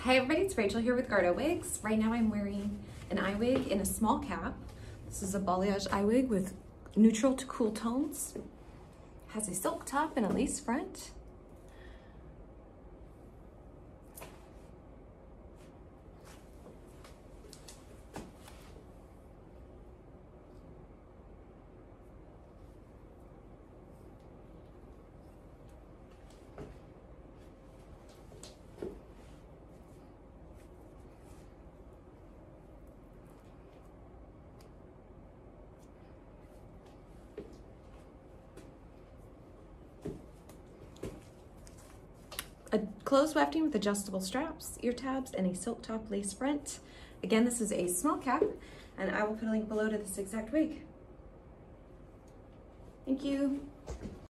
Hi everybody, it's Rachel here with Garda Wigs. Right now I'm wearing an Iwig in a small cap. This is a balayage Iwig with neutral to cool tones. Has a silk top and a lace front. A closed wefting with adjustable straps, ear tabs, and a silk top lace front. Again, this is a small cap, and I will put a link below to this exact wig. Thank you.